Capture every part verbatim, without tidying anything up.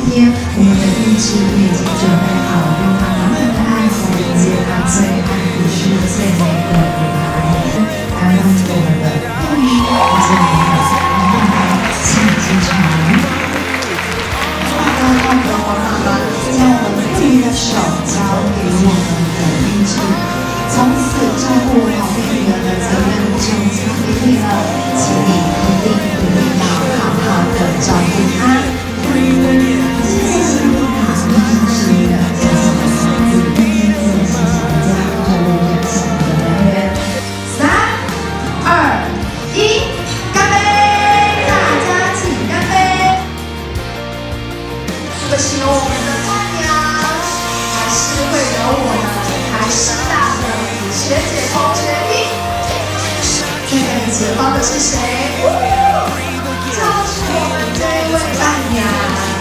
天，我们的意志也已经准备好了，用它满满的爱来迎接它最爱也是最美的舞台。来欢迎我们的佩瑜以及我们的男孩庆之成。刚刚的黄爸爸将我们佩瑜的手交给我们的意志，从此照顾好佩瑜的责任就交给你了，请你一定一定要好好的照顾他。 是我们的太阳，还是会有我们台师大的学姐同学一？这个一起放的是谁？就是我们这位太阳。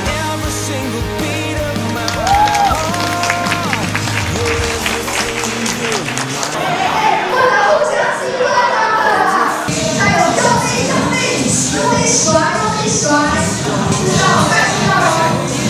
哎，不能互相欺负他们！加油，用力，用力，用力甩，用力甩！知道，快知道了。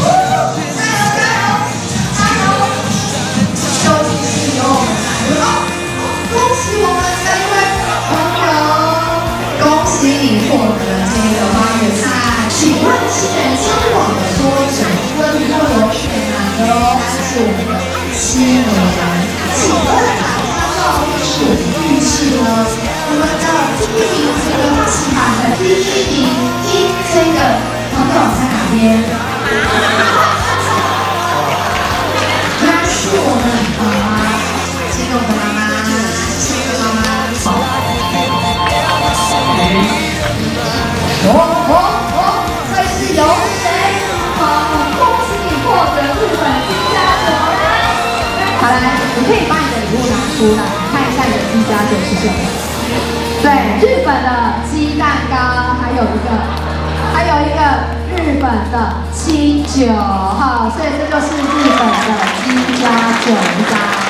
获得这个花园菜，请问新人交往的多久？问过有选哪个哦？是我们的七年。请问哪家教育是浴室呢？我们的第一名这个发起版的第一名一这个朋友在哪边？原来是我们妈妈，这个我的妈妈，这个妈妈。 哦哦哦！会是由谁？好，恭喜你获得日本鸡加酒啦！好来，你可以把你的礼物拿出来，看一下你的鸡加酒是什么。对，日本的鸡蛋糕，还有一个，还有一个日本的清酒，好，所以这就是日本的鸡加酒一张。